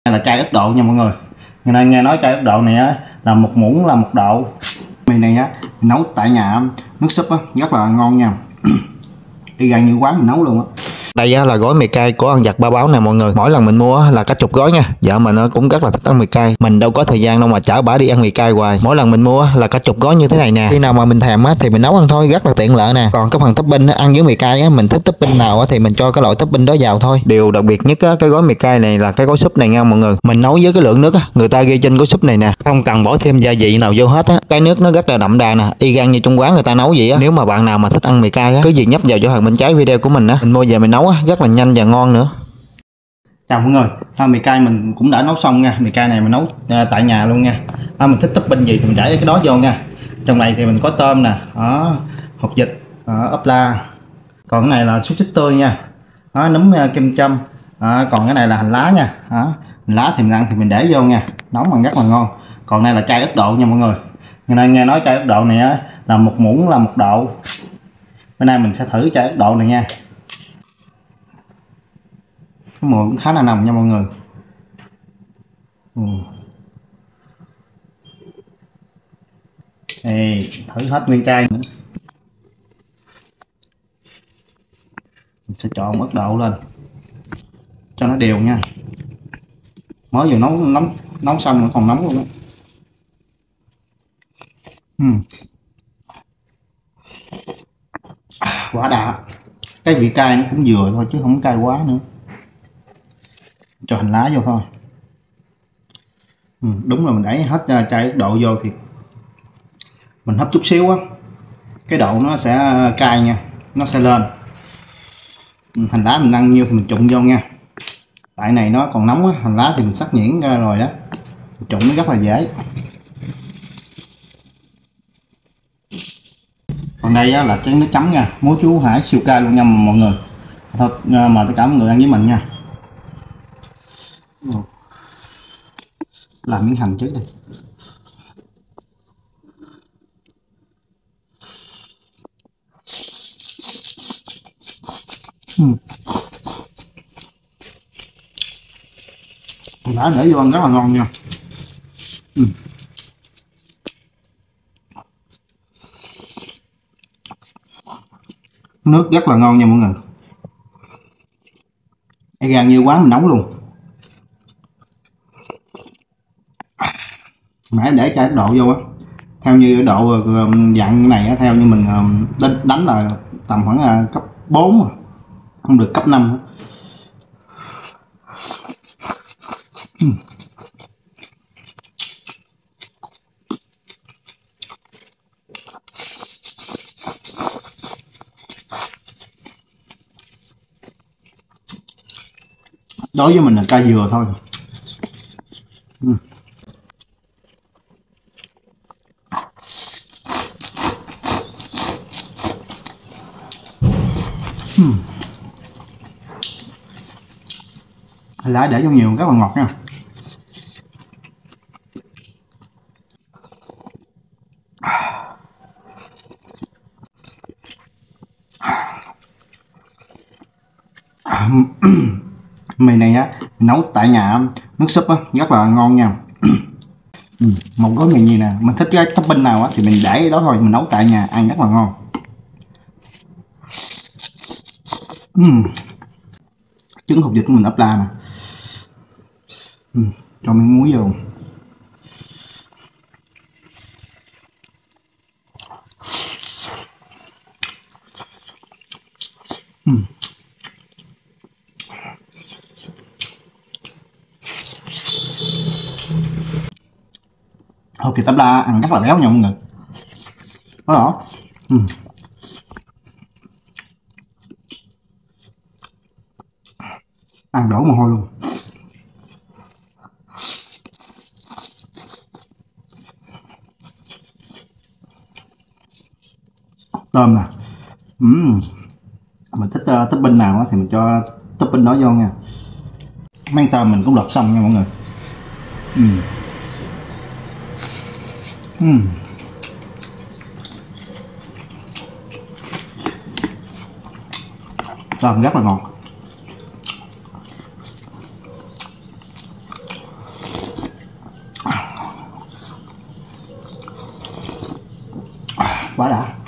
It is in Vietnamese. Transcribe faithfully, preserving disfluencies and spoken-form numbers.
Đây là chai Ấn Độ nha mọi người. Người ta nghe nói chai Ấn Độ này á, là một muỗng là một độ. Mì này á, nấu tại nhà, nước súp á, rất là ngon nha. Y gan như quán mình nấu luôn á. Đây á, là gói mì cay của Ăn Vặt Ba Báo nè mọi người. Mỗi lần mình mua á, là cả chục gói nha. Vợ mình cũng rất là thích ăn mì cay. Mình đâu có thời gian đâu mà chở bả đi ăn mì cay hoài. Mỗi lần mình mua á, là cả chục gói như thế này nè. Khi nào mà mình thèm á, thì mình nấu ăn thôi, rất là tiện lợi nè. Còn cái phần topping á, ăn với mì cay á, mình thích topping nào á, thì mình cho cái loại topping đó vào thôi. Điều đặc biệt nhất á, cái gói mì cay này là cái gói súp này nha mọi người. Mình nấu với cái lượng nước á, người ta ghi trên gói súp này nè, không cần bỏ thêm gia vị nào vô hết á. Cái nước nó rất là đậm đà nè, y gan như trong quán người ta nấu vậy á. Nếu mà bạn nào mà thích ăn mì cay á, cứ gì nhấp vào chỗ hàng bên trái video của mình á, mình mua về mình nấu á, rất là nhanh và ngon nữa. Chào mọi người, à, mì cay mình cũng đã nấu xong nha. Mì cay này mình nấu à, tại nhà luôn nha. À, mình thích topping gì thì mình để cái đó vô nha. Trong này thì mình có tôm nè, đó, hột vịt, đó, ốp la. Còn cái này là xúc xích tươi nha, đó, nấm uh, kim châm. Đó, còn cái này là hành lá nha. Đó, hành lá thì mình ăn thì mình để vô nha, nấu bằng rất là ngon. Còn đây là chai Ấn Độ nha mọi người. Người ta nghe nói chai Ấn Độ này á, là một muỗng là một độ. Bữa nay mình sẽ thử chai Ấn Độ này nha. Cái mùi cũng khá là nồng nha mọi người. Ừ. Đây, thử hết nguyên chai nữa. Mình sẽ chọn Ấn Độ lên cho nó đều nha. Mới vừa nấu nóng nấu xong rồi còn nóng luôn đó. Ừ. Quá đã. Cái vị cay nó cũng vừa thôi chứ không cay quá nữa. Cho hành lá vô thôi. Ừ, đúng là mình đẩy hết chai Ấn Độ vô thì mình hấp chút xíu á, cái độ nó sẽ cay nha, nó sẽ lên. Hành lá mình ăn nhiêu thì mình trụng vô nha, tại này nó còn nóng á. Hành lá thì mình sắc nhuyễn ra rồi đó, trụng nó rất là dễ. Còn đây á, là chén nước chấm nha, muối chú Hải siêu cay luôn nha mọi người. Thôi mời tất cả mọi người ăn với mình nha. Làm miếng hành trước đi. uhm. Đã để vô ăn rất là ngon nha. uhm. Nước rất là ngon nha mọi người. Y gan như quán mình nấu luôn. Nãy để chai Ấn Độ vô á, theo như cái độ dặn này á, theo như mình đánh, đánh là tầm khoảng cấp bốn, không được cấp năm. uhm. Đối với mình là cay dừa thôi. uhm. uhm. Lá để vô nhiều rất là ngọt nha. Mì này á, nấu tại nhà, nước súp á, rất là ngon nha. ừ, một gói mì gì nè, mình thích cái topping nào á thì mình để đó thôi, mình nấu tại nhà ăn rất là ngon. uhm. Trứng hột vịt của mình ốp la nè. uhm. Cho miếng muối vô. uhm. Hột vịt ốp la ăn rất là béo nha mọi người. Đó. Ừ. Ăn đổ mồ hôi luôn. Tôm nè. uhm. Mình thích uh, topping nào thì mình cho topping đó vô nha. Mang tôm mình cũng lọc xong nha mọi người. uhm. Uhm. Tôm rất là ngọt. bả đã.